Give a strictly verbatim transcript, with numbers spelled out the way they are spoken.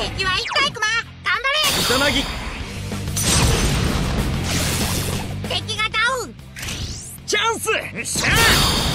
敵は一体クマ頑張れ。 草薙。 敵がダウン。 チャンス。よっしゃ。